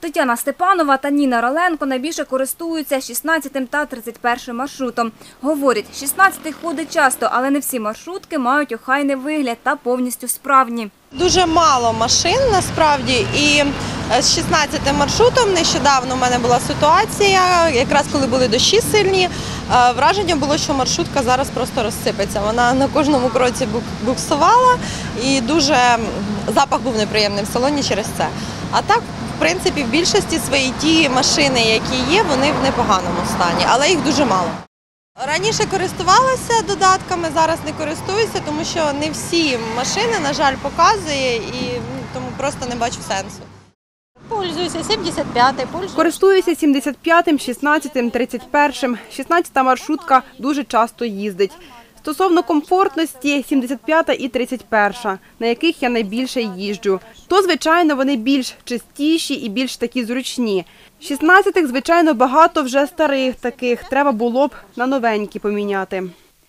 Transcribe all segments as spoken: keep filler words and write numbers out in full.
Тетяна Степанова та Ніна Роленко найбільше користуються шістнадцятим та тридцять першим маршрутом. Говорять, шістнадцятий ходить часто, але не всі маршрутки мають охайний вигляд та повністю справні. Дуже мало машин насправді, і з шістнадцятим маршрутом нещодавно в мене була ситуація, якраз коли були дощі сильні, враження було, що маршрутка зараз просто розсипеться. Вона на кожному кроці буксувала і дуже запах був неприємним в салоні через це. А так, в принципі, в більшості свої ті машини, які є, вони в непоганому стані, але їх дуже мало. Раніше користувалася додатками, зараз не користуюся, тому що не всі машини, на жаль, показує, і тому просто не бачу сенсу. Пользуюся сімдесят п'ятий. Користуюся сімдесят п'ятим, шістнадцятим, тридцять першим. шістнадцята маршрутка дуже часто їздить. Стосовно комфортності, сімдесят п'ята і тридцять перша, на яких я найбільше їжджу. То, звичайно, вони більш чистіші і більш такі зручні. шістнадцятих, звичайно, багато вже старих таких, треба було б на новенькі поміняти.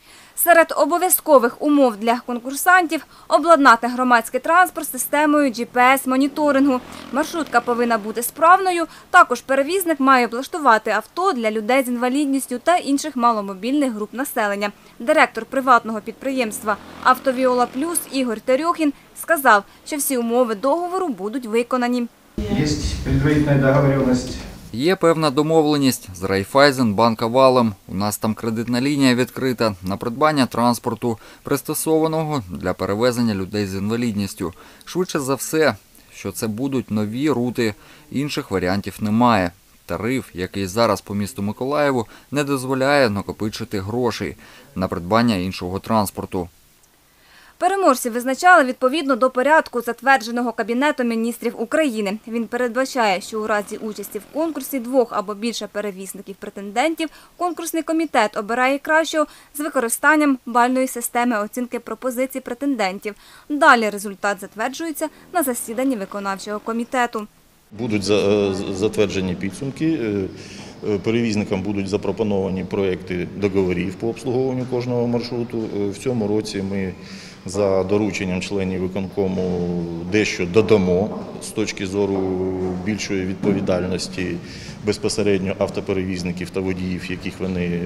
Серед обов'язкових умов для конкурсантів – обладнати громадський транспорт системою джі пі ес-моніторингу. Маршрутка повинна бути справною, також перевізник має облаштувати авто для людей з інвалідністю та інших маломобільних груп населення. Директор приватного підприємства «Автовіола Плюс» Ігор Терьохін сказав, що всі умови договору будуть виконані. Є предварительна домовленість. Є певна домовленість з Райфайзенбанк-Авалом. У нас там кредитна лінія відкрита на придбання транспорту, пристосованого для перевезення людей з інвалідністю. Швидше за все, що це будуть нові рути, інших варіантів немає. Тариф, який зараз по місту Миколаєву, не дозволяє накопичити грошей на придбання іншого транспорту. Переможців визначали відповідно до порядку, затвердженого Кабінетом міністрів України. Він передбачає, що у разі участі в конкурсі двох або більше перевізників-претендентів конкурсний комітет обирає кращого з використанням бальної системи оцінки пропозицій претендентів. Далі результат затверджується на засіданні виконавчого комітету. Будуть затверджені підсумки, перевізникам будуть запропоновані проекти договорів по обслуговуванню кожного маршруту. В цьому році ми за дорученням членів виконкому дещо додамо з точки зору більшої відповідальності безпосередньо автоперевізників та водіїв, яких вони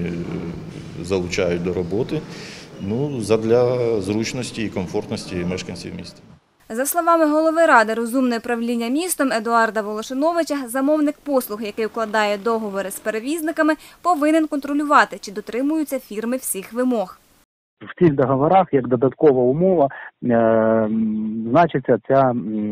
залучають до роботи, ну, задля зручності і комфортності мешканців міста. За словами голови Ради розумне управління містом Едуарда Волошиновича, замовник послуг, який укладає договори з перевізниками, повинен контролювати, чи дотримуються фірми всіх вимог. В цих договорах, як додаткова умова, е, значиться ця,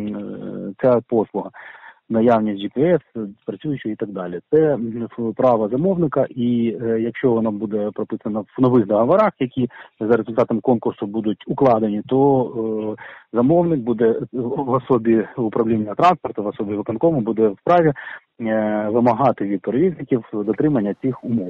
ця послуга. Наявність джі пі ес, працюючого і так далі. Це право замовника, і е, якщо воно буде прописано в нових договорах, які за результатом конкурсу будуть укладені, то е, замовник буде в особі управління транспорту, в особі виконкому буде вправі е, вимагати від перевізників дотримання цих умов.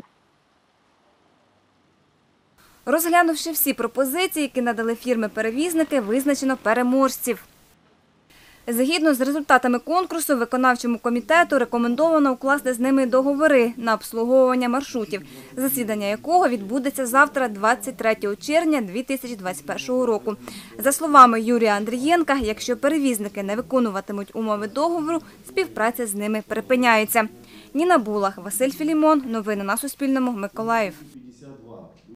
Розглянувши всі пропозиції, які надали фірми-перевізники, визначено переможців. Згідно з результатами конкурсу, виконавчому комітету рекомендовано укласти з ними договори на обслуговування маршрутів, засідання якого відбудеться завтра, двадцять третього червня дві тисячі двадцять першого року. За словами Юрія Андрієнка, якщо перевізники не виконуватимуть умови договору, співпраця з ними припиняється. Ніна Булах, Василь Філімон. Новини на Суспільному. Миколаїв.